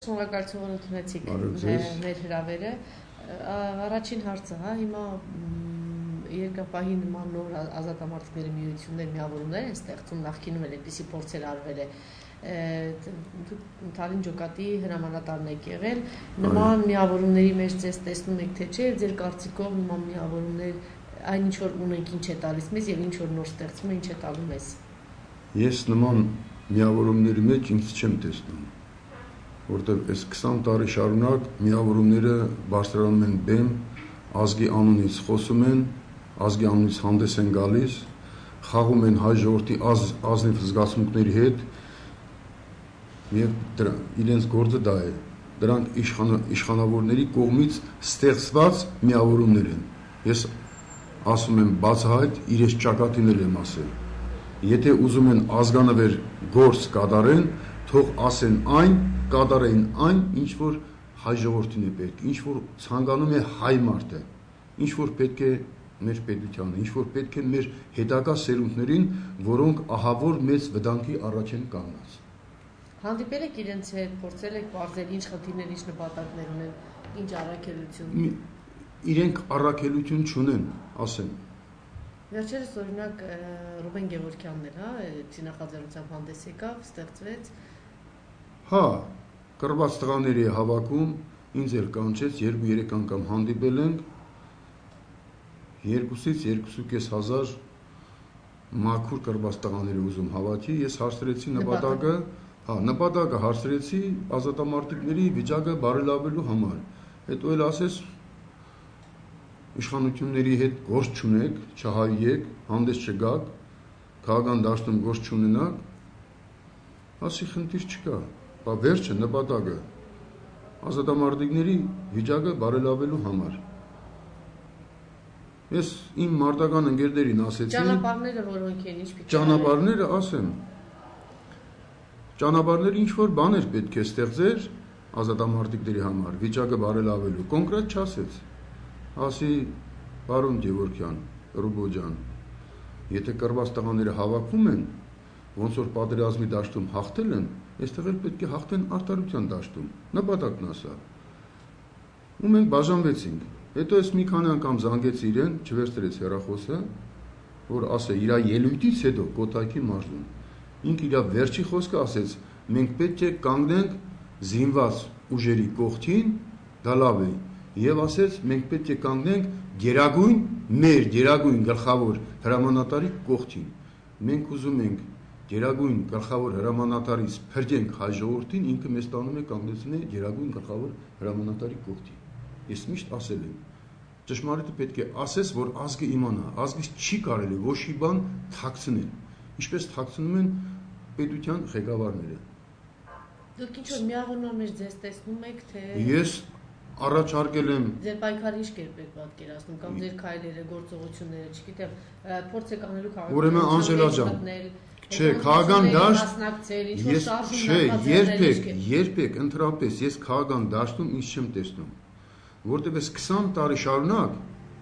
Շնորհակալություն, որ ընդունեցիք մեր հրավերը։ Առաջին հարցը, հա, հիմա երկրապահի նման նոր ազատամարտիկների միություններ միավորումներ են ստեղծում, նախկինում էլ այդպիսի փորձեր արվել է։ Թալին ջոկատի հրամանատարն եք եղել, նման միավորումների մեջ ձեզ տեսնում եք թե չէ, ձեր կարծիքով նման միավորումներ այն ինչ որ ունենք ինչ է տալիս մեզ եւ ինչ որ նոր ստեղծում է ինչ է տալու մեզ։ Ես նման միավորումների մեջ ինձ չեմ տեսնում, որտեղ այս 20 տարի շարունակ միավորումները բարձրանում են բեմ, ազգի անունից խոսում են, ազգի անունից հանդես են գալիս, խաղում են հայ ժողովրդի ազնիվ զգացմունքների հետ եւ իրենց գործը դա է։ Դրանք իշխանավորների կողմից ստեղծված միավորումներ են։ Ես ասում եմ բացահայտ, իրենց ճակատիներ եմ ասել։ Եթե ուզում են ազգանվեր գործ կատարեն, թող ասեն այն, կատարեն այն, ինչ որ հայ ժողովրդին է պետք, ինչ որ ցանկանում է հայ մարդը, ինչ որ պետք է մեր պետությանը, ինչ որ պետք է մեր հետագա սերունդներին, որոնք ահավոր մեծ վտանգի առաջ են կանգնած։ Հանդիպել եք իրենց հետ, փորձել եք բարձել ինչ խնդիրներ, ինչ նպատակներ ունեն, ինչ առաքելություն։ Իրենք առաքելություն չունեն, ասեն։ Վերջերս օրինակ Ռուբեն Գևորգյանն էր, հա, նախաձեռնությամբ հանդես եկավ, ստեղծվեց։ Հա, կռված տղաների հավաքում ինձ էլ կանչեց 2-3 անգամ հանդիպել ենք 2-ից 2.500 մաքուր կռված տղաների ուզում հավաքի, ես հարցրեցի նպատակը, հա, նպատակը հարցրեցի ազատամարտիկների վիճակը բարելավելու համար։ Հետո էլ ասես իշխանությունների հետ գործ չունեք, չհայեք, հանդես չգաք, քաղաքական դաշտում գործ չունենաք, ասի խնդիր չկա, բա վերջը նպատակը ազատամարտիկների վիճակը բարելավելու համար։ Ես իմ մարտական ընկերներին ասեցի, ճանապարհները որոնք են, ինչ պիտի ճանապարհները ասեմ, ճանապարհները ինչ որ բաներ պետք է ստեղծեր ազատամարտիկների համար, վիճակը բարելավելու, կոնկրետ չասեց։ Ասի, պարոն Գևորգյան, Ռուբո ջան, եթե կռված տղաները հավաքում են, ոնց որ պատերազմի դաշտում հաղթել են, այստեղ էլ պետք է հաղթեն արդարության դաշտում, նպատակն ասա։ Ու մենք բաժանվեցինք։ Հետո ես մի քանի անգամ զանգեցի իրեն, չվերցրեց հեռախոսը, որ ասե իր ելույթից հետո Կոտայքի մարզում։ Ինք իր վերջի խոսքը ասեց, մենք պետք է կանգնենք զինված ուժերի կողքին, դա լավ է։ Եվ ասեց, մենք պետք է կանգնենք մեր գերագույն գլխավոր հրամանատարի կողքին։ Մենք ուզում ենք գերագույն գլխավոր հրամանատարից փրկենք հայ ժողովրդին, ինքը մեզ տանում է կանգնեցնել գերագույն գլխավոր հրամանատարի կողքին։ Ես միշտ ասել եմ, ճշմարիտը պետք է ասես, որ ազգը իմանա, ազգից չի կարելի ոչ մի բան թաքցնել, ինչպես թաքցնում են պետության ղեկավարները։ Դուք ինչ որ միավորման մեջ ձեզ տեսնում եք, թե Ես առաջարկել եմ ձեր պայքարը ինչ կերպ եք պատկերացնում կամ ձեր քայլերը, գործողությունները, չգիտեմ, փորձ եք անելու քաղաքական Ուրեմն Անժելա ջան, չէ, քաղաքական դաշտ, ես երբեք ընդհանրապես ես քաղաքական դաշտում ինչ չեմ տեսնում, որտեղ ես 20 տարի շարունակ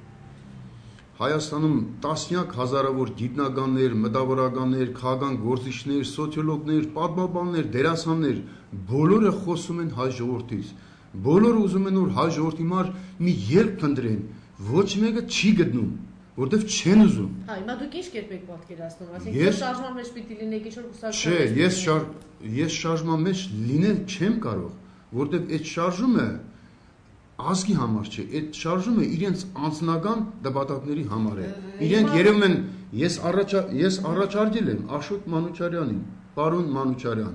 Հայաստանում տասնյակ հազարավոր գիտնականներ, մտավորականներ, քաղաքական գործիչներ, սոցիոլոգներ, պատմաբաններ, դերասաններ, բոլորը խոսում են հայ ժողովրդից։ Բոլորը ուզում են որ հայ ժողովրդի համար մի ելք փնտրեն, ոչ մեկը չի գտնում, որտեվ չեն ուզում։ Հա, հիմա դուք ինչ կերպ եք պատկերացնում, ասենք շարժման մեջ պիտի լինեք ինչ որ կուսակցություն։ Չէ, ես շարժման մեջ լինել չեմ կարող, որտեվ այդ շարժումը ազգի համար չէ, այդ շարժումը իրենց անձնական նպատակների համար է։ Իրենք երևում են, ես առաջարկել եմ Աշոտ Մանուչարյանին, պարոն Մանուչարյան,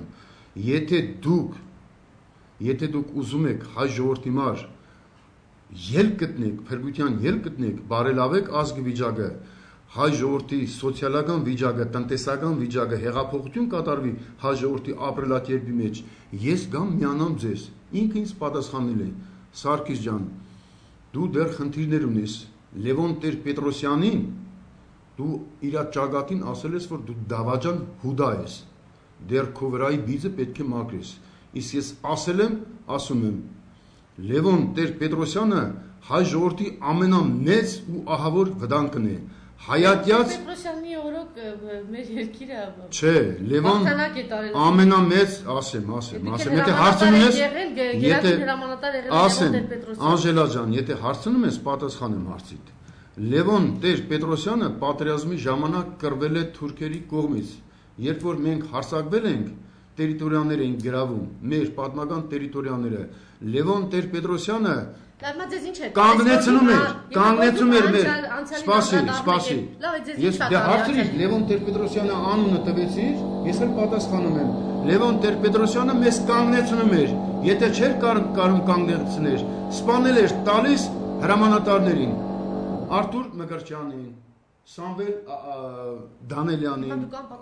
եթե դուք ուզում եք հայ ժողովրդի համար ելք գտնեք, փրկության ելք գտնեք, բարելավեք ազգի վիճակը, հայ ժողովրդի սոցիալական վիճակը, տնտեսական վիճակը, հեղափոխություն կատարվի հայ ժողովրդի ապրելակերպի մեջ, ես գամ միանամ ձեզ։ Ինքը ինձ պատասխանել է, Սարգիս ջան, դու դեռ խնդիրներ ունես, Լևոն Տեր-Պետրոսյանին, դու իր ճակատին ասել ես, որ դու դավաճան հուդա ես, դեռ քո վրայի բիձը պետք է մաքրես, իսկ ես ասել եմ, ասում եմ, Լևոն Տեր-Պետրոսյանը հայ ժողովրդի ամենամեծ ու ահավոր վտանգն է, հայատյաց Պետրոսյանի օրոք մեր երկիրը չէ, Լևոն հաղթանակ է տարել։ ամենամեծ, ասեմ, եթե հարցնում ես, ասեմ, Անժելա ջան, եթե հարցնում ես, պատասխանեմ հարցիդ։ Լևոն Տեր-Պետրոսյանը պատերազմի ժամանակ կռվել է թուրքերի կողմից, երբ որ մենք հարձակվել ենք, տերիտորիաներ էին գրավում, մեր պատմական տերիտորիաները, Լևոն Տեր-Պետրոսյանը կանգնեցնում էր մեր, սպասի, ես հարցրիր, Լևոն Տեր-Պետրոսյանը անունը տվեցիր, ես էլ պատասխանում եմ, Լևոն Տեր-Պետրոսյանը մեզ կանգնեցնում էր, եթե չէր կարում կանգնեցներ, սպանել էր տալիս հրամանատարներին, Արտուր Մկրտչյանին, Սամվել Դանելյանին,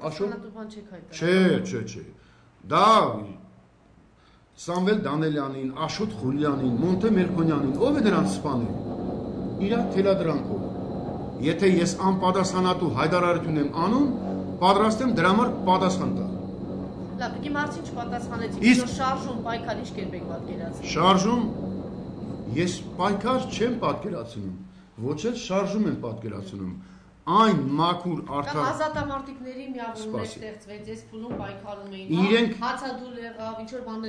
չէ, դա Սամվել Դանելյանին, Աշոտ Խուլյանին, Մոնտե Մելքոնյանին, ով է նրանց սպանել, իրա թելադրանքով, եթե ես անպատասխանատու հայտարարություն եմ անում, պատրաստ եմ դրա համար պատասխան տալ։ Լավ, պիտի մարդին չպատասխանեցիք, որ շարժում, պայքար ինչ կերպ եք պատկերացնում։ Շարժում, ես պայքար չեմ պատկերացնում, ոչ էլ շարժում եմ պատկերացնում, այն մաքուր արդար ազատամարտիկների միավորներ ստեղծվեց, ես փուլում պայքարում էին, հացադուլ եղավ, ինչ որ բաներ։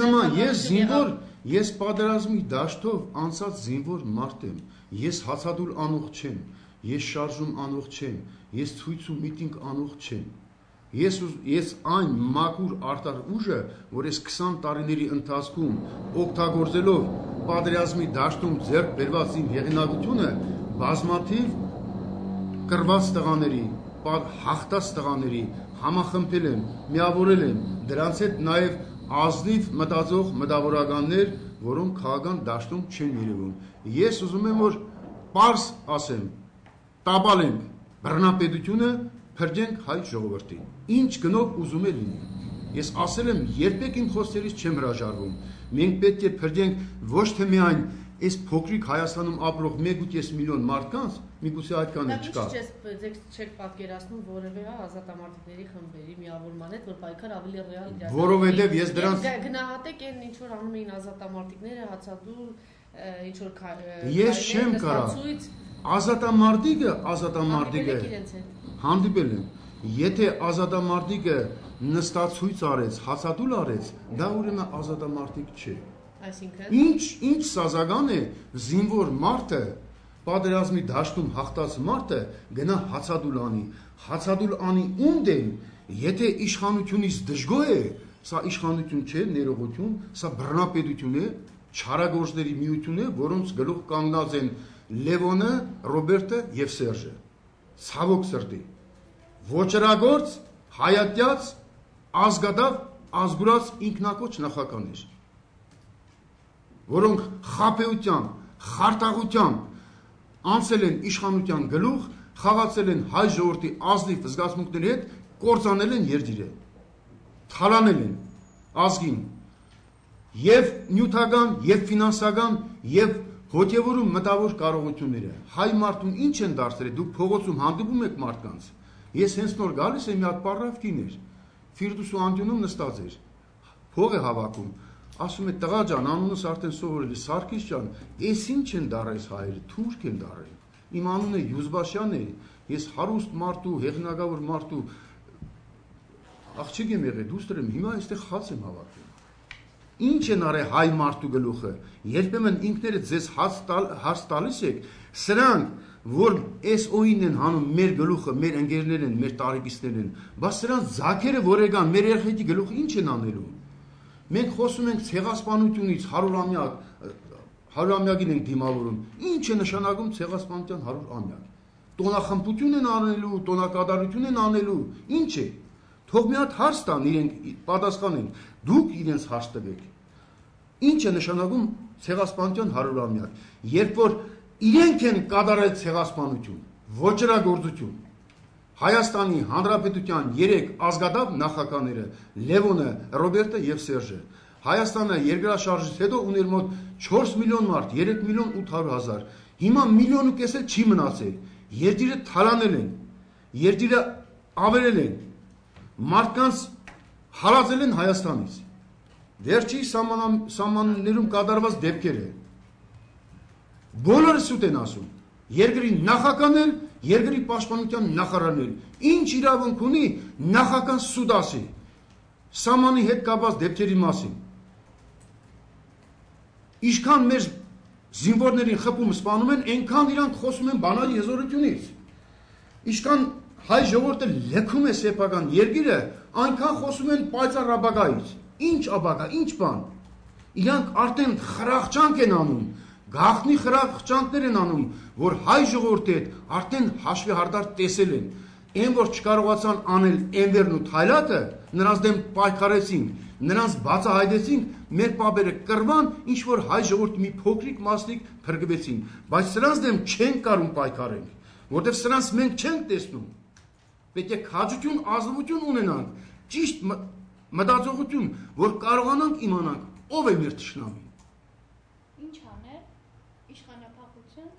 Ես պատերազմի դաշտով անցած զինվոր մարդ եմ, ես հացադուլ անող չեմ, ես շարժում անող չեմ, ես ցույց ու միտինգ անող չեմ։ Ես այն մաքուր արդար ուժը, որ ես 20 տարիների ընթացքում օգտագործելով պատերազմի դաշտում ձեռք բերված իմ հեղինակությունը բազմաթիվ կռված տղաների, հաղթած տղաների համախմբել եմ, միավորել եմ, դրանց հետ նաև ազնիվ մտածող մտավորականներ, որոնք քաղաքական դաշտում չեն երևում։ Ես ուզում եմ, որ պարզ ասեմ, տապալենք բռնապետությունը, փրկենք հայ ժողովրդին։ Ինչ գնով ուզում է լինի։ Ես ասել եմ, երբեք իմ խոսքերից չեմ հրաժարվում։ Մենք պետք է փրկենք ոչ թե միայն այս փոքրիկ Հայաստանում ապրող 1.5 միլիոն մարդկանց, միգուցե այդքան էլ չկա։ Ինչպես չեք պատկերացնում որևէ ազատամարտիկների խմբերի միավորման հետ, որ պայքար ավելի ռեալ իրականացնի։ Որովհետև ես դրանց գնահատեք այն ինչ որ անում էին ազատամարտիկները, հացադուլ, ինչ որ ես չեմ կարա։ Ազատամարտիկը հանդիպել եմ։ Եթե ազատամարտիկը նստացույց արեց, հացադուլ արեց, դա ուրեմն ազատամարտիկ չէ։ Այսինքն ինչ սազական է զինվոր մարդը, պատերազմի դաշտում հաղթած մարդը գնա հացադուլ անի ում դեմ, եթե իշխանությունից դժգոհ է, սա իշխանություն չէ, ներողություն, սա բռնապետություն է, չարագործների միություն է, որոնց գլուխ կանգնած են Լևոնը, Ռոբերտը եւ Սերժը։ Ցավոք սրտի։ Ոչրագործ, հայատյաց, ազգադավ, ազգուրած ինքնակոչ նախականներ, որոնք խաբեությամբ, խարտաղությամբ անցել են իշխանության գլուխ, խաղացել են հայ ժողովրդի ազնիվ զգացմունքների հետ, կործանել են երկիրը, թալանել են ազգին, եւ նյութական, եւ ֆինանսական, եւ հոգեվորում մտավոր կարողությունները։ Հայ մարդուն ինչ են դարձրել, դուք փողոցում հանդիպում եք մարդկանց։ Ես հենց նոր գալիս եմ մի հատ պարավ կին էր, Ֆիրդուս ու անկյունում նստած էր, փող է հավաքում, ասում է տղա ջան, անունս արդեն սովորել է, Սարգիս ջան, էս ինչ են դարել հայերը, թուրք են դարել։ Իմ անունը Յուզբաշյան է, ես հարուստ մարդու, հեղինակավոր մարդու աղջիկ եմ եղել, դուստր եմ, հիմա այստեղ խաց եմ հավաքում։ Ինչ են արել հայ մարդու գլուխը, երբեմն ինքներդ ձեզ հարց տալիս եք, սրանք, որ այս օին են հանում մեր գլուխը, մեր ընկերներ են, մեր տարեկիցներ են, բայց սրանց ձագերը որ եկան, մեր երեխեքի գլուխը ինչ են անելու։ Մենք խոսում ենք ցեղասպանությունից 100-ամյակին ենք դիմավորում։ Ինչ է նշանակում ցեղասպանության 100-ամյակ։ Տոնախմբություն են անելու, տոնակատարություն են անելու, ինչ է։ Թող մի հատ հարց տան իրենք պատասխանեն, դուք իրենց հարց տվեք։ Ինչ է նշանակում ցեղասպանության 100-ամյակ, երբ որ իրենք են կատարել ցեղասպանություն, ոչրագործություն։ Հայաստանի Հանրապետության 3 ազգադապ նախագահները Լևոնը, Ռոբերտը եւ Սերժը։ Հայաստանը երկրաշարժից հետո ուներ մոտ 4 միլիոն մարդ, 3 միլիոն 800 հազար։ Հիմա միլիոն ու կես էլ չի մնացել։ Երկիրը թալանել են, երկիրը ավերել են, մարդկանց հարազել են Հայաստանից։ Վերջի սահմաններում կատարված դեպքերը։ Բոլորը սուտ են ասում։ Երկրի նախագահն էլ երկրի պաշտպանության նախարարն էլ ինչ իրավունք ունի նախական սուդ ասի սահմանի հետ կապված դեպքերի մասին։ Ինչքան մեր զինվորներին խփում սպանում են, այնքան իրանք խոսում են բանալի հզորությունից։ Ինչքան հայ ժողովուրդը լքում է սեփական երկիրը, այնքան խոսում են պայծառ ապագայից։ Ինչ ապագա, ինչ բան։ Իրանք արդեն խրախճանք են անում, գաղտնի խրախճանքներ են անում, որ հայ ժողովրդի հետ արդեն հաշվի հարդար տեսել են։ Այն որ չկարողացան անել Էնվերն ու Թայլատը, նրանց դեմ պայքարեցինք, նրանց բացահայտեցինք, մեր պապերը կռվան, ինչ որ հայ ժողովրդի մի փոքրիկ մասնիկ փրկվեցին, բայց սրանց դեմ չեն կարող պայքարենք, որտեղ սրանց մենք չենք տեսնում։ Պետք է քաջություն, ազնվություն ունենանք, ճիշտ մտածողություն, որ կարողանանք իմանանք ով է մեր թշնամին։ Ինչ անել, իշխանապահություն։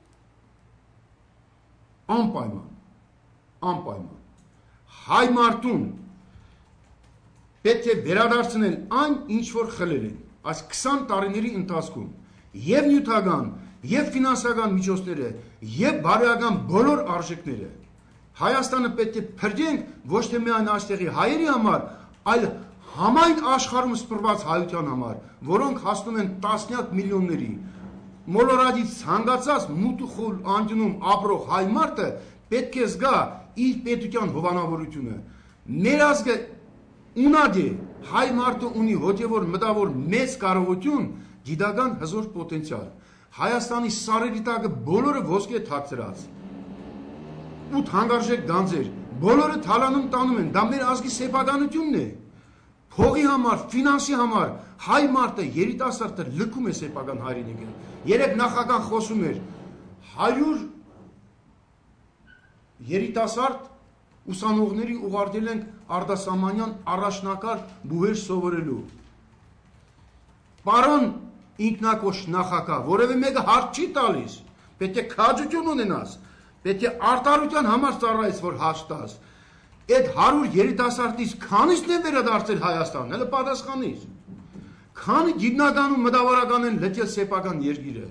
Անպայման հայ մարդուն պետք է վերադարձնել այն, ինչ որ խլել են այս 20 տարիների ընթացքում եւ նյութական, եւ ֆինանսական միջոցները, եւ բարոյական բոլոր արժեքները Հայաստանը պետք է փրկենք ոչ թե միայն այստեղի հայերի համար, այլ համայն աշխարհում սփռված հայության համար, որոնք հասնում են տասնյակ միլիոնների։ Մոլորակից ցանկացած մութ ու խուլ անկյունում ապրող հայ մարդը պետք է զգա իր պետության հովանավորությունը։ Մեր ազգը ունակ է, հայ մարդը ունի հոգևոր մտավոր մեծ կարողություն, գիտական հզոր պոտենցիալ։ Հայաստանի սարերի տակը բոլորը ոսկե թաքցրած։ 8 հանգարժեք գանձեր, բոլորը թալանում տանում են, դա մեր ազգի սեփականությունն է։ Փողի համար, ֆինանսի համար հայ մարդը երիտասարդը լքում է սեփական հայրենիքը։ Երեք նախագահ խոսում էր 100 երիտասարդ ուսանողների ուղարկել ենք արտասահմանյան առաջնակարգ բուհեր սովորելու։ Պարոն ինքնակոչ նախագահ, որևէ մեկը հարց չի տալիս, պետք է քաջություն ունենաս, պետք է արտարության համար ծառայես, որ հարց տաս։ Այդ 100 երիտասարդից քանիսն են վերադարձել Հայաստան, հələ պատասխանիր։ Քանի գիտնական ու մտավորական են լքել սեփական երկիրը։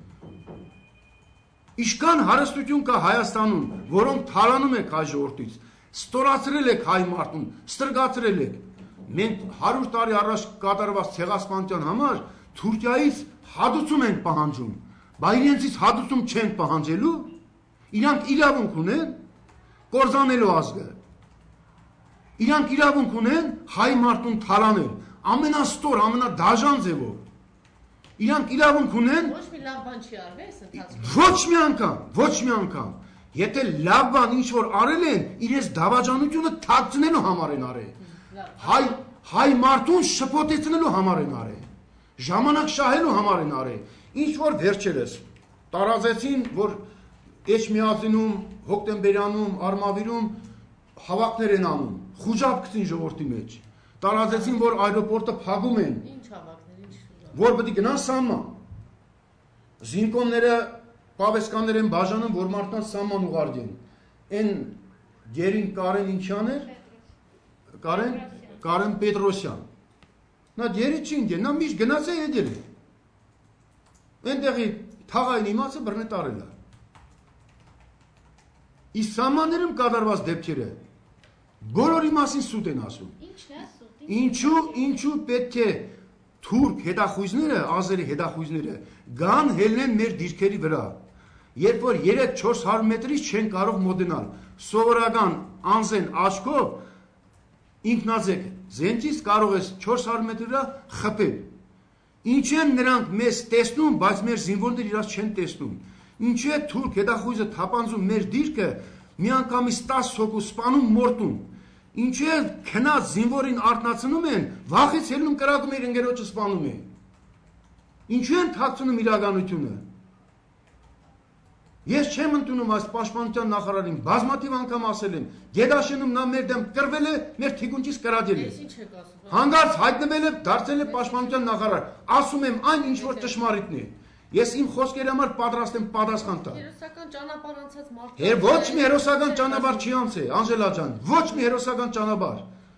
Ինչքան հարստություն կա Հայաստանում, որոնք թալանում եք հայ ժողովրդից, ստորացրել եք հայ մարդուն, ստրկացրել եք։ Մենք 100 տարի առաջ կատարված ցեղասպանության համար Թուրքիայից հատուցում ենք պահանջում, բայց իրենցից հատուցում չեն պահանջելու, իրանք իրավունք ունեն կորզանելու ազգը։ Իրանք իրավունք ունեն հայ մարդուն թալանել, ամենաստոր, ամենադաժան ձևով։ Իրանք իրավունք ունեն ոչ մի լավ բան չի արվել այս ընթացքում։ Ոչ մի անգամ։ Եթե լավ բան ինչ որ արել են, իրենց դավաճանությունը թաքցնելու համար են արել։ Հայ մարդուն շփոթեցնելու համար են արել։ Ժամանակ շահելու համար են արել։ Ինչ որ վերջերս տարածեցին, որ Էջմիածինում, Հոկտեմբերյանում, Արմավիրում հավաքներ են անում, խուժապ գցին ժողովրդի մեջ։ Տարածեցին, որ այրոպորտը փակում են։ Ինչ հավաքներ, ինչ։ Որ պետք է գնան սահման։ Զինկոմները, պավեսկաններ են բաժանում, որ մարդկանց սահման ուղարկեն։ Այն գերին Կարեն ինչան էր։ Կարեն Պետրոսյան։ Նա գերի չի ինգեն, նա միշտ գնաց է եկել է։ Այնտեղի թաղային իմացը բռնե տարել է։ Իսկ սահմաններում կատարված դեպքերը բոլորի մասին սուտ են ասում։ Ինչն է սուտ։ Ինչու պետք է թուրք հետախույզները, ազերի հետախույզները գան հելնեն մեր դիրքերի վրա։ Երբ որ 3-400 մետրից չեն կարող մոտենալ, սովորական անզեն աչքով ինքնաձեկ զենքից կարող ես 400 մետրի վրա խփել։ Ինչու են նրանք մեզ տեսնում, բայց մեր զինվորները իրաց չեն տեսնում։ Ինչու է թուրք հետախույզը թափանցում մեր դիրքը, միանգամից 10 հոգու սպանում մորտում։ Ինչու է քնած զինվորին արթնացնում են, վախից ելնում կրակում իր ընկերոջը սպանում են։ Ինչու են թաքցնում իրականությունը։ Ես չեմ ընդունում այս պաշտպանության նախարարին, բազմաթիվ անգամ ասել եմ, Գեդաշենում նա մեր դեմ կռվել է, մեր թիկունքից կրադել է։ Ինչ եք ասում։ Հանգարց հայտնվել է, դարձել է պաշտպանության նախարար։ Ասում եմ այն ինչ որ ճշմարիտն է։ Ես իմ խոսքերի համար պատրաստ եմ պատասխան տալ։ Հերոսական ճանապարհ անցած մարդը։ Ոչ մի հերոսական ճանապարհ չի անցել, Անժելա ջան, ոչ մի հերոսական ճանապարհ։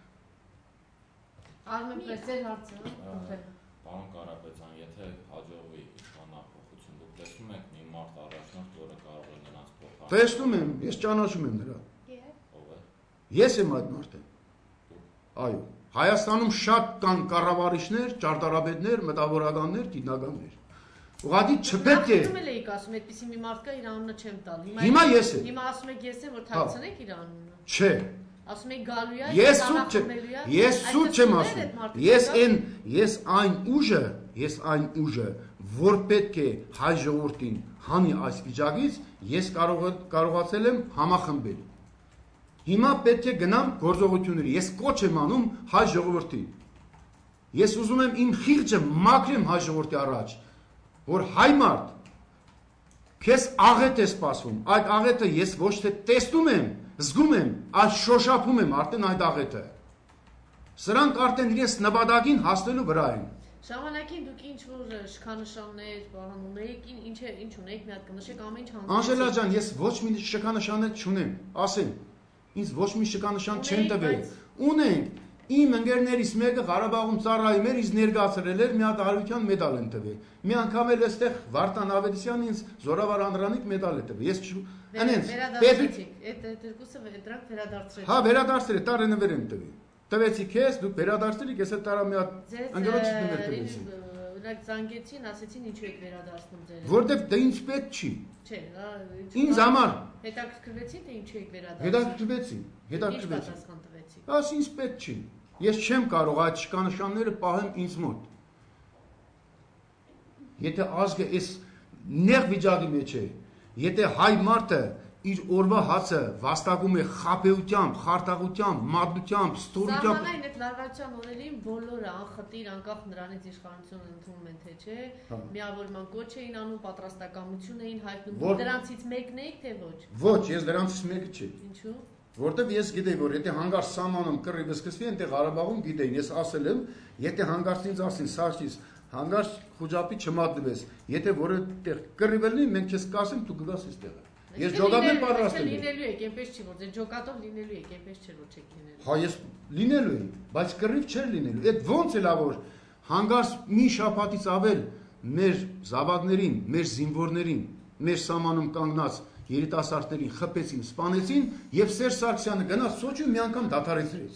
Արմեն պես ձեր հարցը, Պարոն Կարապետյան, եթե հաջողվի իշխանապահություն, դուք տեսնում եք մի մարդ առաջնորդ, որը կարող է նրանց Տեսնում եմ, ես ճանաչում եմ նրան։ Ով է։ Ես եմ այդ մարդը։ Այո, Հայաստանում շատ կան կառավարիչներ, ճարտարապետներ, մտավորականներ, գիտնականներ։ Ուղղակի չպետք է։ Նախ էիք ասում, այդպեսի մի մարդ կա, իր անունը չեմ տալ։ Հիմա ես եմ։ Հիմա ասում եք ես եմ, որ թաքցնեք իր անունը։ Չէ։ Ասում եք գալու է, ես սուտ չեմ ասում։ Ես այն ուժը, որ պետք է հայ ժողովրդին հանի այս վիճակից, ես կարողացել եմ համախմբել։ Հիմա պետք է գնամ գործողությունների։ Ես կոչ եմ անում հայ ժողովրդին։ Ես ուզում եմ իմ խիղճը մաքրեմ հայ ժողովրդի առաջ, որ հայ մարդ քեզ աղետ է սպասում։ Այդ աղետը ես ոչ թե տեսնում եմ, զգում եմ, այլ շոշափում եմ արդեն այդ աղետը։ Սրանք արդեն իրենց նպատակին հասնելու վրա են։ Ժամանակին դուք ինչ որ շքանշաններ պահանում եք, ինչ ունեք, մի հատ կնշեք ամեն ինչ հանձնեցիք։ Անժելա ջան, ես ոչ մի շքանշաններ չունեմ, ասեմ։ Ինձ ոչ մի շքանշան չեն տվել։ Ունենք իմ ընկերներից մեկը Ղարաբաղում ծառայում էր, ինձ ներկայացրել էր մի հատ արարության մեդալ են տվել։ Մի անգամ էլ այստեղ Վարդան Ավետիսյանն ինձ զորավար անդրանիկ մեդալ է տվել։ Ես վերադարձրեցիք, այդ երկուսը դրանք վերադարձրեցիք։ Հա, վերադարձրել, տարենվեր եմ տվել։ Տվեցի քեզ, դուք վերադարձրիք, ես էլ տարա մի հատ ընկերոջից նմեր տվեցի։ Նրանք զանգեցին, ասեցին ինչու եք վերադարձնում ձեր։ Որտեվ դա ինձ պետք չի։ Չէ, ինձ համար հետաքրքրվեցին թե ինչու եք վերադարձնում։ Հետաքրքրվեցի։ Ինչ պատասխան տվեցիք։ Աս ինձ պետք չի։ Ես չեմ կարող այդ շքանշանները պահեմ ինձ մոտ։ Եթե ազգը այս նեղ վիճակի մեջ է, եթե հայ մարդը իր օրվա հացը վաստակում է խաբեությամբ, խարտաղությամբ, մատությամբ, ստորությամբ։ Սահմանային այդ լարվածության օրերին բոլորը անխտիր անկախ նրանից իշխանությունը ընդունում են թե չէ, միավորման կոչ էին անում, պատրաստակամություն էին հայտնում։ Դրանցից մեկն եք թե ոչ։ Ոչ, ես դրանցից մեկը չի։ Ինչու՞։ Որտեվ ես գիտեի, որ եթե հանգարց սահմանում կռիվը սկսվի, այնտեղ Ղարաբաղում գիտեին, ես ասել եմ, եթե հանգարց ինձ ասին, Սարգիս, հանգարց խոջապի չմատնվես, եթե որտեղ կռիվ լինի, մենք քեզ կասենք, դու գնաս այստեղ։ Ես ջոկատել պատրաստել եմ։ Լինելու եք, այնպես չի, որ ձեր ջոկատով լինելու եք, այնպես չէ, որ չեք լինելու։ Հա, ես լինելու եմ, բայց կռիվ չէր լինելու։ Այդ ոնց է լավ որ հանգարց մի շաբաթից ավել մեր զավակներին, մեր զինվորներին, մեր սահմանում կանգնած երիտասարդներին խփեցին, սպանեցին եւ Սերժ Սարգսյանը գնաց Սոչիում մի անգամ դադարեցրեց։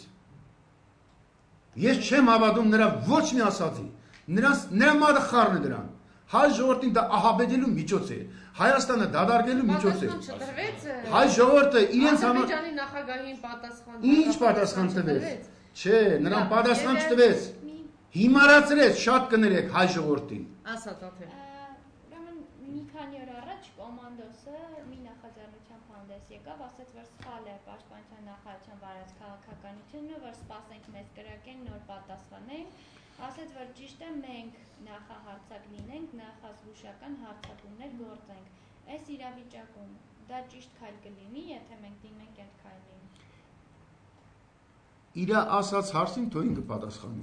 Ես չեմ հավատում նրա ոչ մի ասացի։ Նրա մարտը խառն է դրան։ Հայ ժողովրդին դա ահաբեկելու միջոց է։ Հայաստանը դադարելու միջոց է։ Հայ ժողովուրդը իրենց համար Ադրբեջանի նախագահին պատասխան։ Ինչ պատասխան տվեց։ Չէ, նրան պատասխան չտվեց։ Հիմարացրեց, շատ կներեք հայ ժողովրդին։ Ասա Տաթև։ Ուրեմն մի քանի օր առաջ կոմանդոսը մի նախաձեռնությամբ հանդես եկավ, ասաց, որ սխալ է պաշտպանության նախարարության վարած քաղաքականությունը, որ սպասենք մեզ կրակեն, նոր պատասխանենք, ասաց, որ ճիշտ է մենք նախահարցակ լինենք, նախազգուշական հարձակումներ գործենք։ Այս իրավիճակում դա ճիշտ քայլ կլինի, եթե մենք դիմենք այդ քայլին։ Իր ասած հարցին թող ինքը պատասխանի։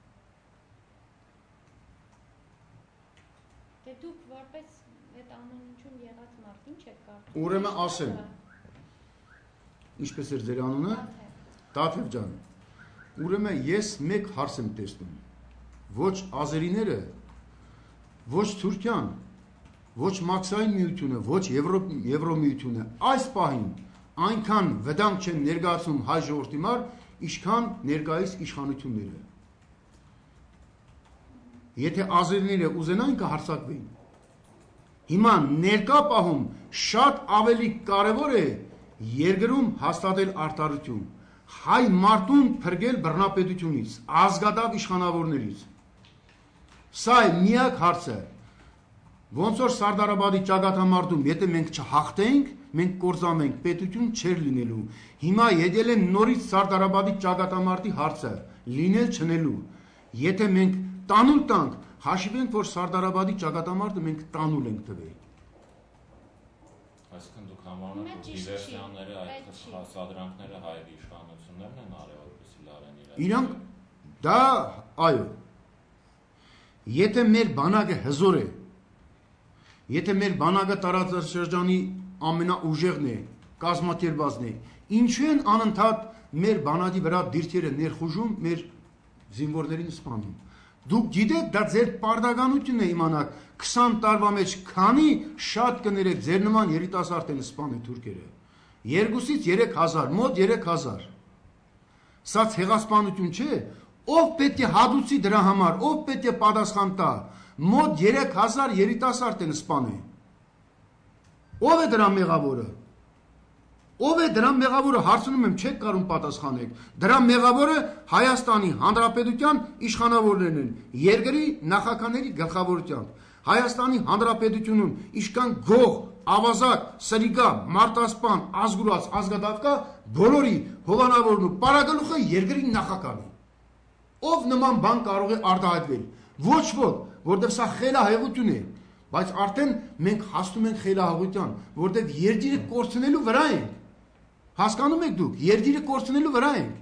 Դե դուք որպես այդ անունություն եղած մարդ ինչ եք կարծում։ Ուրեմն ասեմ։ Ինչպես էր ձեր անունը։ Տաթև ջան։ Ուրեմն ես մեկ հարց եմ տեսնում։ Ոչ ազերիները, ոչ Թուրքիան, ոչ Մաքսային միությունը, ոչ Եվրոմիությունը այս պահին այնքան վտանգ չեն ներկայացնում հայ ժողովրդի մար, ինչքան ներկայիս իշխանությունները։ Եթե ազերիները ուզենային կհարձակվեին։ Հիմա ներկա պահում շատ ավելի կարևոր է երկրում հաստատել արդարություն, հայ մարդուն փրկել բռնապետությունից, ազգադապ իշխանավորներից։ Սա է միակ հարցը։ Ոնց որ Սարդարաբադի ճակատամարտում, եթե մենք չհաղթենք, մենք կործանենք, պետություն չէր լինելու։ Հիմա եկել է նորից Սարդարաբադի ճակատամարտի հարցը, լինել չնելու։ Եթե մենք տանուլ տանք, հաշվենք, որ Սարդարաբադի ճակատամարտը մենք տանուլ ենք տվել։ Այսինքն դուք համարում եք, որ դիվերսիաները, այդ սադրանքները հայ իշխանություններն են արել, որպեսզի լարեն իրար։ Իրանք դա այո։ Եթե մեր բանակը հզոր է, եթե մեր բանակը տարածաշրջանի ամենաուժեղն է, կազմակերպվածն է, ինչու են անընդհատ մեր բանակի վրա դիրքերը ներխուժում, մեր զինվորներին սպանում։ Դուք գիտեք, դա ձեր պարտականությունն է իմանալ 20 տարվա մեջ քանի շատ կներեք ձեր նման երիտասարդ են սպանել թուրքերը։ 2-ից 3000, մոտ 3000։ Սա ցեղասպանություն չէ, ով պետք է հադուցի դրա համար, ով պետք է պատասխան տա։ Մոտ 3000 երիտասարդ են սպանել։ Ով է դրա մեղավորը։ Ով է դրա մեղավորը, հարցնում եմ, չեք կարող պատասխանեք։ Դրա մեղավորը Հայաստանի Հանրապետության իշխանավորներն են, երկրի նախագահների գլխավորությամբ։ Հայաստանի Հանրապետությունում իշքան գող, ավազակ, սրիգա, մարտասպան, ազգուրած, ազգադատ կա, բոլորի հովանավորն ու պարագլուխը երկրի նախագահն է։ Ով նման բան կարող է արտահայտվել։ Ոչ ոք, որտեղ սա խելահեղություն է, բայց արդեն մենք հասնում ենք խելահեղության, որտեղ երկիրը կորցնելու վրա ենք։ Հասկանում եք դուք, երկիրը կորցնելու վրա ենք։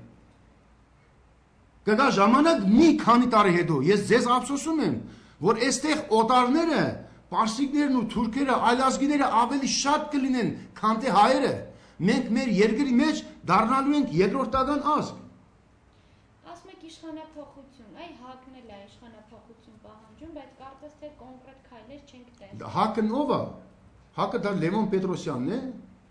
Կգա ժամանակ մի քանի տարի հետո, ես ձեզ ափսոսում եմ, որ այստեղ օտարները, պարսիկներն ու թուրքերը, այլազգիները ավելի շատ կլինեն, քան թե հայերը։ Մենք մեր երկրի մեջ դառնալու ենք երկրորդական ազգ։ Ասում եք իշխանափոխություն, այ ՀԱԿ-ն էլ է իշխանափոխություն պահանջում, բայց կարծես թե կոնկրետ քայլեր չենք տեսնում։ ՀԱԿ-ն ով է։ ՀԱԿ-ը դա Լևոն Պետրոսյանն է։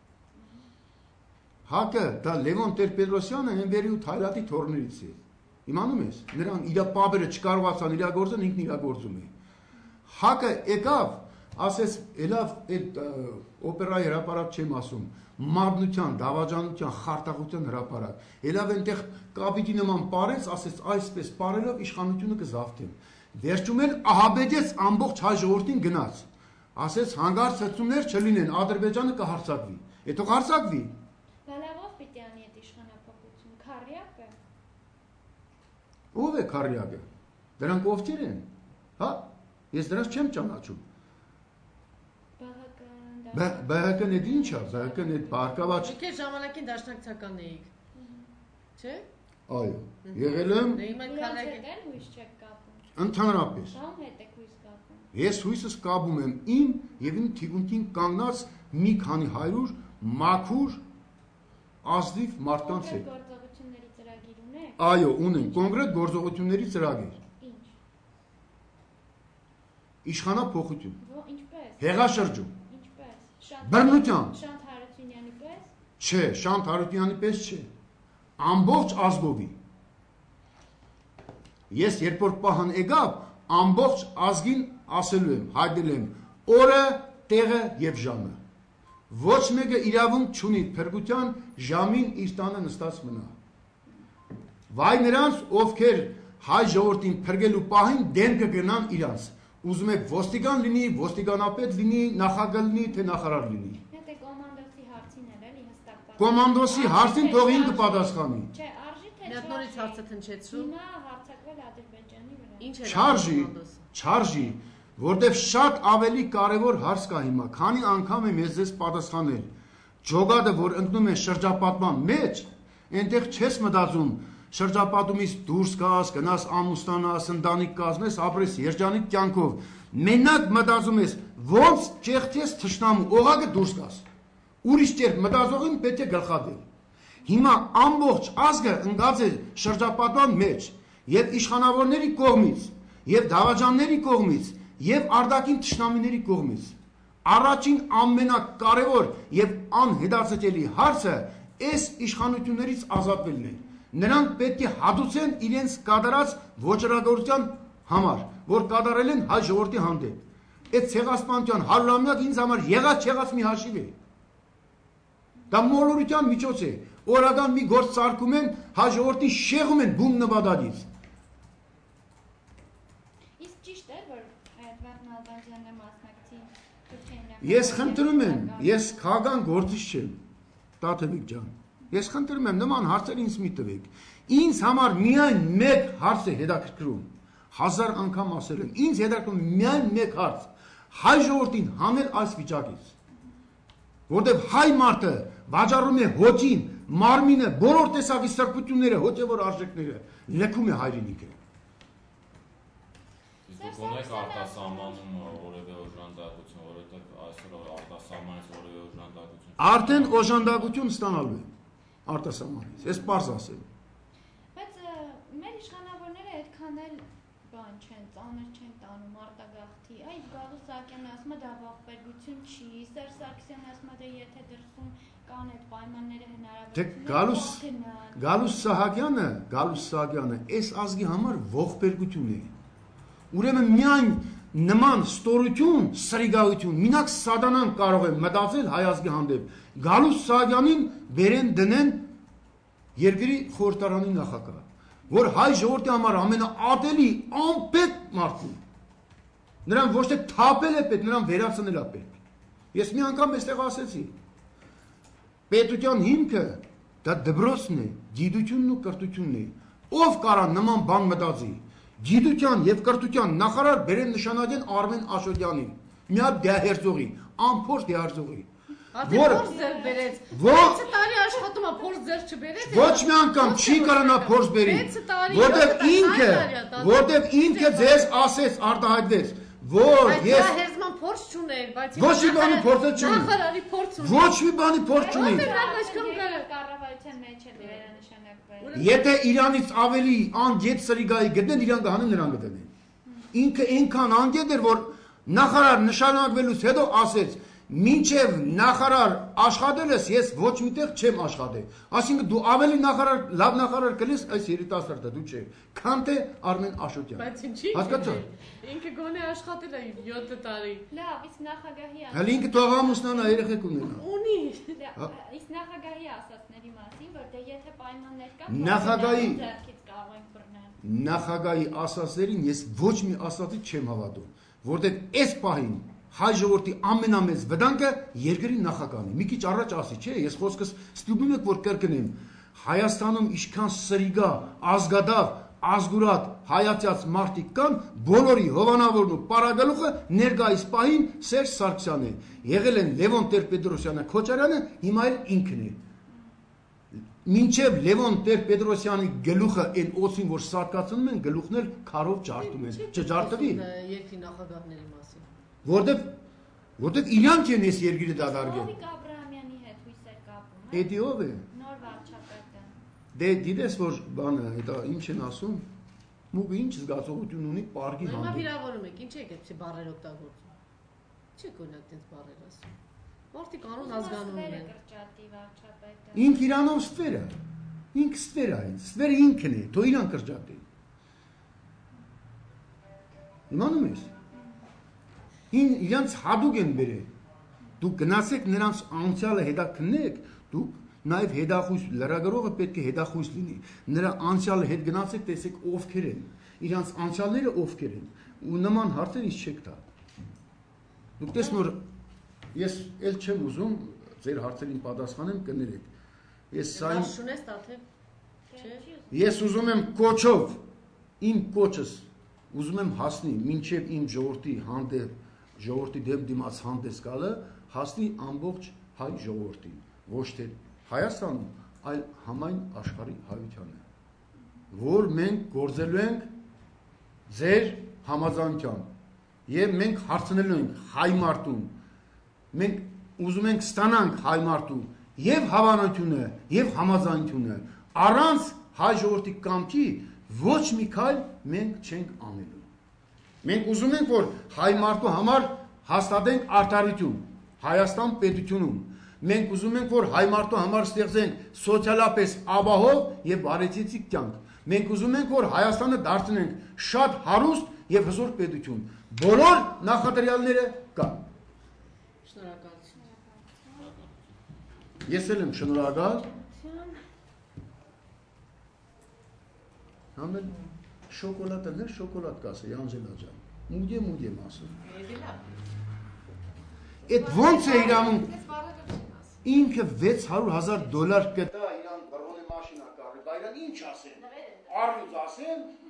ՀԱԿ-ը դա Լևոն Տեր-Պետրոսյանը Էնվերի ու Թայրատի թորներից է։ Իմանում ես, նրան իր պապերը չկարողացան իրագործել, ինքն իրագործում է։ ՀԱԿ-ը եկավ, ասես, ելավ այդ օպերայի հրապարակ չեմ ասում, մատնության, դավաճանության, խարտախության հրապարակ։ Ելավ այնտեղ կապիտի նման պարեց, ասես այսպես պարելով իշխանությունը կզավթեմ։ Վերջում էլ ահաբեկեց ամբողջ հայ ժողովրդին գնաց։ Ասես հանգարց ցծումներ չլինեն, Ադրբեջանը կհարձակվի։ Հետո հարձակվի։ Բալավով պիտի անի այդ իշխանափոխություն, քարյակը։ Ով է քարյակը։ Դրանք ովքեր են։ Հա, ես դրանց չեմ ճանաչում։ ԲՀԿ-ն է ինչ է, ԲՀԿ-ն է բարգավաճ։ Դուք էլ ժամանակին դաշնակցական էիք։ Չէ՞։ Այո, եղել եմ։ հույս չեք կապում։ Ընդհանրապես։ Ո՞մ հետ եք հույս կապում։ Ես հույսս կապում եմ իմ եւ իմ թիկունքին կանգնած մի քանի հարյուր մաքուր ազնիվ մարդկանց հետ։ Գործողությունների ծրագիր ունեք։ Այո, ունեն կոնկրետ գործողությունների ծրագիր։ Ինչ։ Իշխանափոխություն։ Ինչպես։ Հեղաշրջում։ Ինչպես։ Բռնությամբ։ Շանթ Հարությունյանի պես։ Չէ, Շանթ Հարությունյանի պես չէ։ Ամբողջ ազգովի։ Ես երբ որ պահան եկավ, ամբողջ ազգին ասելու եմ, հայտնել եմ օրը, տեղը եւ ժամը։ Ոչ մեկը իրավունք չունի փրկության ժամին իր տանը նստած մնա։ Վայ նրանց, ովքեր հայ ժողովրդին փրկելու պահին դեն կգնան իրանց։ Ուզում եք ոստիկան լինի, ոստիկանապետ լինի, նախագահ լինի, թե նախարար լինի։ Հետո կոմանդոսի հարցին էլ էլի հստակ։ Կոմանդոսի հարցին թող ինքը պատասխանի։ Չէ, արժի թե Նա նորից հարցը տնչեցրու։ Հիմա հարցակվել Ադրբեջանի վրա։ Ինչ է Չարժի, չարժի, որտեվ շատ ավելի կարևոր հարց կա հիմա, քանի անգամ եմ ես ձեզ պատասխանել։ Ջոգադը, որ ընկնում է շրջապատման մեջ, այնտեղ չես մտածում շրջապատումից դուրս գաս, գնաս ամուսնանաս, ընտանիք կազմես, ապրես երջանիկ կյանքով։ Մենակ մտածում ես, ոնց ճեղքես թշնամու, օղակը դուրս գաս։ Ուրիշ ճերք մտածողին պետք է գլխատել։ Հիմա ամբողջ ազգը ընկած է շրջապատման մեջ, եւ իշխանավորների կողմից, եւ դավաճանների կողմից, եւ արտաքին թշնամիների կողմից։ Առաջին ամենակարևոր եւ անհետաձգելի հարցը այս իշխանություններից ազատվելն է։ Նրանք պետք է հատուցեն իրենց կատարած ոչռագործության համար, որ կատարել են հայ ժողովրդի հանդեպ։ Այդ ցեղասպանության 100-ամյակ ինձ համար եղած մի հաշիվ է։ Դա մոլորության միջոց է։ Օրական մի գործ սարքում են, հայ ժողովրդին շեղում են բուն նվադագից։ Իսկ ճիշտ է, որ Էդվարդ Նալբանդյանը մասնակցի Թուրքիայի։ Ես խնդրում եմ, ես քաղաքական գործիչ չեմ, Տաթևիկ ջան։ Ես խնդրում եմ նման հարցեր ինձ մի տվեք։ Ինձ համար միայն մեկ հարց է հետաքրքրում։ 1000 անգամ ասել եմ, ինձ հետաքրքրում միայն մեկ հարց։ Հայ ժողովրդին հանել այս վիճակից։ Որտեւ հայ մարդը վաճառում է հոճին, մարմինը, բոլոր տեսակի սրբությունները, հոգևոր արժեքները, լքում է հայրենիքը։ Իսկ ունեք արտասահմանում որևէ օժանդակություն, որովհետև այսօր արտասահմանից որևէ օժանդակություն։ Արդեն օժանդակություն ստանալու է արտասահմանից։ Ես պարզ ասեմ։ Բայց մեր իշխանավորները այդքան էլ բան չեն, ծանր չեն տանում արտագաղթի։ Այ Գալուս Սահակյանն ասում է դա ողբերգություն չի, Սերժ Սարգսյանն ասում է դե եթե դրսում կան այդ պայմանները հնարավորություն։ Գալուս Սահակյանը այս ազգի համար ողբերգություն է։ Ուրեմն միայն նման ստորություն, սրիգայություն, մինակ սատանան կարող է մտածել հայ ազգի հանդեպ։ Գալուս Սահակյանին բերեն դնեն երկրի խորհրդարանի նախագահ, որ հայ ժողովրդի համար ամենաատելի անպետ մարդն։ Նրան ոչ թե թափել է պետք, նրան վերացնել է պետք։ Ես մի անգամ այստեղ ասեցի. պետության հիմքը դա դպրոցն է, գիտությունն ու կրթությունն է։ Ով կարա նման բան մտածի։ Գիտության եւ կրթության նախարար բերեն նշանակեն Արմեն Աշոտյանին, մի հատ դիահերձողի, անփորձ դիահերձողի, որը փորձ բերեց, 6 տարի աշխատում է, փորձ ձեր չբերեց, ոչ մի անգամ չի կարողանա փորձ բերի, որտեվ ինքը ձեզ ասեց, արտահայտվեց, որ ես դիահերձման փորձ չուներ, բայց ոչ մի բանի փորձ չունի, նախարարի փորձ ունի, ոչ մի բանի փորձ չունի, կառավարության մեջ է վերանշանակվել։ Եթե Իրանից ավելի անգետ սրիգայի գտնեն, իրան կհանեն, նրան կդնեն։ Ինքը այնքան անգետ էր, որ նախարար նշանակվելուց հետո ասեց. մինչև նախարար աշխատել ես, ես ոչ միտեղ չեմ աշխատել։ Այսինքն դու ավելի լավ նախարար կլես այս երիտասարդը, դու չէ, քան թե Արմեն Աշոտյանը։ Բայց ինչի՞։ Հասկացա՞։ Ինքը գոնե աշխատել է 7 տարի։ Լավ, իսկ նախագահի Հələ ինքը թող ամուսնանա, երեխեք ունենա։ Ունի։ Իսկ նախագահի ասածների մասին, որ դե եթե պայմաններ կան, Նախագահի ձեռքից կարող ենք բռնել։ Նախագահի ասածներին ես ոչ մի ասածի չեմ հավատում, որտեղ այս պահին հայ ժողովրդի ամենամեծ վտանգը երկրի նախագահն է։ Մի քիչ առաջ ասի, չէ, ես խոսքս ստիպում եք որ կրկնեմ։ Հայաստանում ինչքան սրիգա, ազգադավ, ազգուրատ, հայացած մարդիկ կան, բոլորի հովանավորն ու պարագալուխը ներկայիս պահին Սերժ Սարգսյանն է։ Եղել են Լևոն Տեր-Պետրոսյանը, Քոչարյանը, հիմա էլ ինքն է։ Մինչև Լևոն Տեր-Պետրոսյանի գլուխը այն օծին, որ սարկացնում են, գլուխն էլ քարով ջարդում են։ Չջարդվի։ Երկրի նախագահների մասին։ Որտեվ իրանք են այս երկիրը դադարել։ Հովիկ Աբրահամյանի հետ հույս էր կապում, Էդի ով է։ նոր վարչապետը։ Դե դիտես որ բանը, դա ինչ են ասում։ Մուգը ինչ զգացողություն ունի պարկի Հիմա հանդեպ։ վիրավորում եք, ինչ եք այդպեսի բառեր օգտագործում։ Չեք օրինակ այդպես բառեր ասում։ Մարդիկ անուն ազգանուն են։ Կրճատի վարչապետը։ Ինք իրանով ստվերը։ Ինք ստվերա է, ստվերը ինքն է, թող իրան կրճատի։ Իմանում ես։ Իրանց հադուկ են բերել։ Դուք գնացեք նրանց անցյալը հետաքննեք, դուք նաև հետախույս լրագրողը պետք է հետախույս լինի։ Նրա անցյալը հետ գնացեք, տեսեք ովքեր են։ Իրանց անցյալները ովքեր են։ Ու նման հարցեր ինչ չեք տա։ Դուք տեսնոր ես էլ չեմ ուզում ձեր հարցերին պատասխանեմ կներեք։ Ես սա Ես ուզում եմ կոչով իմ կոչս ուզում եմ հասնի մինչև իմ ժողովրդի հանդեպ ժողովրդի դեմ դիմաց հանդես գալը հասնի ամբողջ հայ ժողովրդին, ոչ թե Հայաստանում, այլ համայն աշխարհի հայությանը, որ մենք գործելու ենք ձեր համաձայնությամբ եւ մենք հարցնելու ենք հայ մարդուն, մենք ուզում ենք ստանանք հայ մարդու եւ հավանությունը եւ համաձայնությունը, առանց հայ ժողովրդի կամքի ոչ մի քայլ մենք չենք անելու։ Մենք ուզում ենք, որ հայ մարդու համար հաստատենք արդարություն Հայաստան պետությունում։ Մենք ուզում ենք, որ հայ մարդու համար ստեղծենք սոցիալապես ապահով եւ բարեցիկ կյանք։ Մենք ուզում ենք, որ Հայաստանը դարձնենք շատ հարուստ եւ հզոր պետություն։ Բոլոր նախադրյալները կան։ Շնորհակալություն։ Ես էլ եմ շնորհակալ։ Համել շոկոլադը ներ շոկոլադ կասե Անժելա ջան։ Մուդե մասը։ Այդ ոնց է իրանում ինքը $600,000 կտա իրան բռոնե մաշինա կառի, բայրան ինչ ասեն։ Առյուծ ասեն,